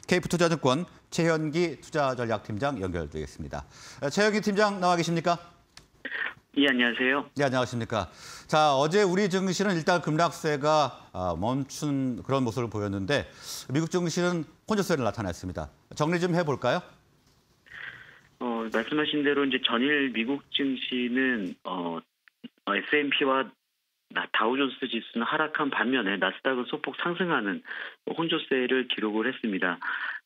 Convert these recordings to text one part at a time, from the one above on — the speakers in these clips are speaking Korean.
KF투자증권 최현기 투자전략팀장 연결되겠습니다. 최현기 팀장 나와 계십니까? 예, 안녕하세요. 네, 안녕하십니까. 자, 어제 우리 증시는 일단 급락세가 멈춘 그런 모습을 보였는데 미국 증시는 혼조세를 나타냈습니다. 정리 좀 해볼까요? 말씀하신 대로 이제 전일 미국 증시는 S&P와 다우존스 지수는 하락한 반면에 나스닥은 소폭 상승하는 혼조세를 기록을 했습니다.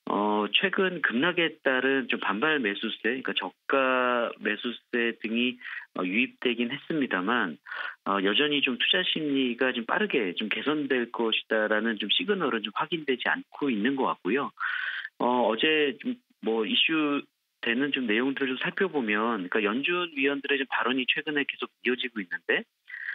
최근 급락에 따른 좀 반발 매수세, 그러니까 저가 매수세 등이 유입되긴 했습니다만 여전히 좀 투자 심리가 좀 빠르게 좀 개선될 것이다라는 좀 시그널은 좀 확인되지 않고 있는 것 같고요. 어제 좀 이슈 되는 좀 내용들을 좀 살펴보면, 그러니까 연준 위원들의 좀 발언이 최근에 계속 이어지고 있는데.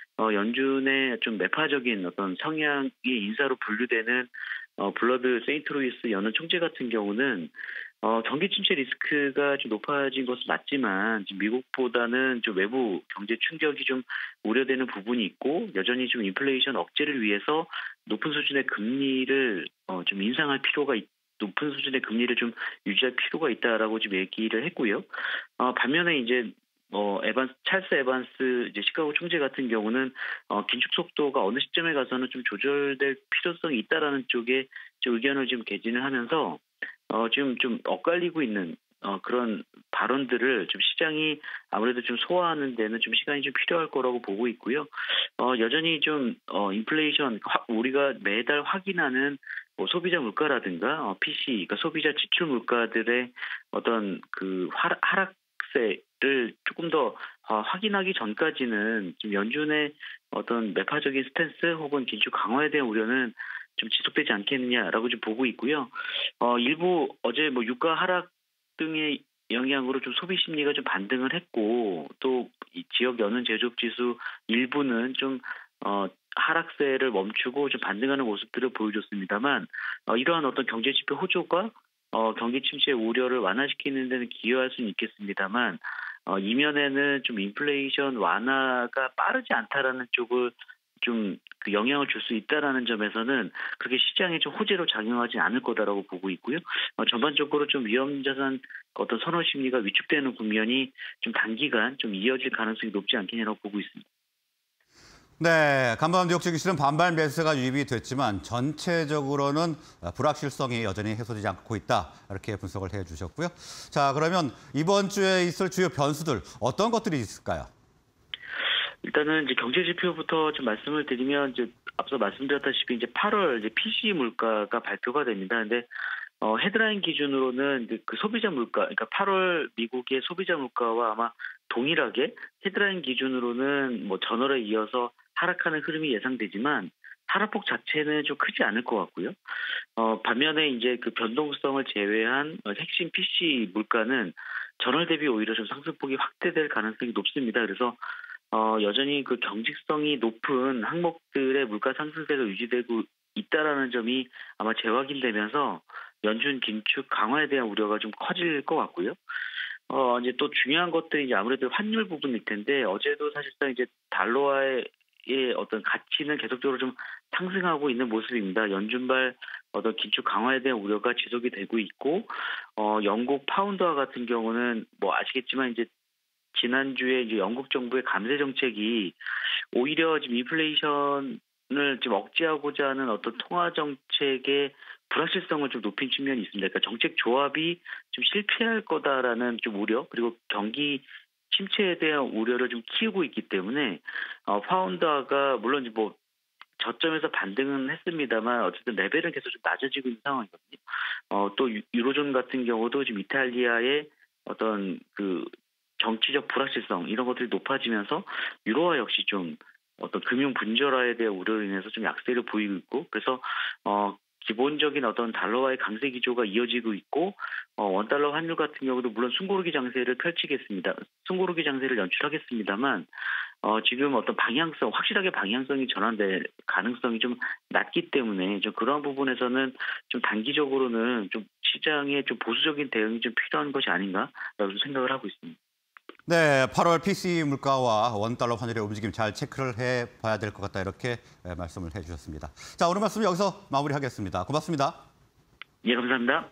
연준의 좀 매파적인 어떤 성향의 인사로 분류되는 블러드 세인트루이스 연은 총재 같은 경우는 경기 침체 리스크가 좀 높아진 것은 맞지만 지금 미국보다는 좀 외부 경제 충격이 좀 우려되는 부분이 있고 여전히 좀 인플레이션 억제를 위해서 높은 수준의 금리를 좀 인상할 필요가 높은 수준의 금리를 좀 유지할 필요가 있다라고 지금 얘기를 했고요. 반면에 이제 찰스 에반스 이제 시카고 총재 같은 경우는 긴축 속도가 어느 시점에 가서는 좀 조절될 필요성이 있다라는 쪽에 좀 의견을 지금 개진을 하면서 지금 좀 엇갈리고 있는 그런 발언들을 좀 시장이 아무래도 좀 소화하는 데는 좀 시간이 좀 필요할 거라고 보고 있고요. 여전히 좀 인플레이션 우리가 매달 확인하는 소비자 물가라든가 PC, 그러니까 소비자 지출 물가들의 어떤 그 하락세를 조금 더 확인하기 전까지는 좀 연준의 어떤 매파적인 스탠스 혹은 긴축 강화에 대한 우려는 좀 지속되지 않겠느냐라고 좀 보고 있고요. 일부 어제 유가 하락 등의 영향으로 좀 소비 심리가 좀 반등을 했고 또 이 지역 연은 제조업 지수 일부는 좀 하락세를 멈추고 좀 반등하는 모습들을 보여줬습니다만 이러한 어떤 경제 지표 호조가 경기 침체 우려를 완화시키는 데는 기여할 수는 있겠습니다만 이면에는 좀 인플레이션 완화가 빠르지 않다라는 쪽을 좀 그 영향을 줄 수 있다라는 점에서는 그렇게 시장에 좀 호재로 작용하지 않을 거다라고 보고 있고요. 전반적으로 좀 위험 자산 어떤 선호 심리가 위축되는 국면이 좀 단기간 좀 이어질 가능성이 높지 않겠냐라고 보고 있습니다. 네, 간밤 뉴욕 증시는 반발 매수가 유입이 됐지만 전체적으로는 불확실성이 여전히 해소되지 않고 있다. 이렇게 분석을 해주셨고요. 자, 그러면 이번 주에 있을 주요 변수들 어떤 것들이 있을까요? 일단은 이제 경제 지표부터 좀 말씀을 드리면 이제 앞서 말씀드렸다시피 이제 8월 이제 PCE 물가가 발표가 됩니다. 근데 헤드라인 기준으로는 이제 그 소비자 물가, 그러니까 8월 미국의 소비자 물가와 아마 동일하게 헤드라인 기준으로는 전월에 이어서 하락하는 흐름이 예상되지만 하락폭 자체는 좀 크지 않을 것 같고요. 반면에 이제 그 변동성을 제외한 핵심 PC 물가는 전월 대비 오히려 좀 상승폭이 확대될 가능성이 높습니다. 그래서 여전히 그 경직성이 높은 항목들의 물가 상승세가 유지되고 있다라는 점이 아마 재확인되면서 연준 긴축 강화에 대한 우려가 좀 커질 것 같고요. 이제 또 중요한 것들이 이제 아무래도 환율 부분일 텐데 어제도 사실상 이제 달러화의 어떤 가치는 계속적으로 좀 상승하고 있는 모습입니다. 연준발 어떤 긴축 강화에 대한 우려가 지속이 되고 있고, 영국 파운드화 같은 경우는 아시겠지만 이제 지난주에 이제 영국 정부의 감세 정책이 오히려 지금 인플레이션을 지금 억제하고자 하는 어떤 통화 정책의 불확실성을 좀 높인 측면이 있습니다. 그러니까 정책 조합이 좀 실패할 거다라는 좀 우려, 그리고 경기 침체에 대한 우려를 좀 키우고 있기 때문에 파운드화가 물론 이제 저점에서 반등은 했습니다만 어쨌든 레벨은 계속 좀 낮아지고 있는 상황이거든요. 또 유로존 같은 경우도 지금 이탈리아의 어떤 그 정치적 불확실성 이런 것들이 높아지면서 유로화 역시 좀 어떤 금융 분절화에 대한 우려로 인해서 좀 약세를 보이고 있고 그래서 기본적인 어떤 달러와의 강세 기조가 이어지고 있고 원달러 환율 같은 경우도 물론 숨고르기 장세를 펼치겠습니다. 숨고르기 장세를 연출하겠습니다만 지금 어떤 방향성 확실하게 방향성이 전환될 가능성이 좀 낮기 때문에 좀 그러한 부분에서는 좀 단기적으로는 좀 시장에 좀 보수적인 대응이 좀 필요한 것이 아닌가라고 생각을 하고 있습니다. 네, 8월 PC 물가와 원달러 환율의 움직임 잘 체크를 해봐야 될 것 같다 이렇게 말씀을 해주셨습니다. 자, 오늘 말씀 여기서 마무리하겠습니다. 고맙습니다. 예, 감사합니다.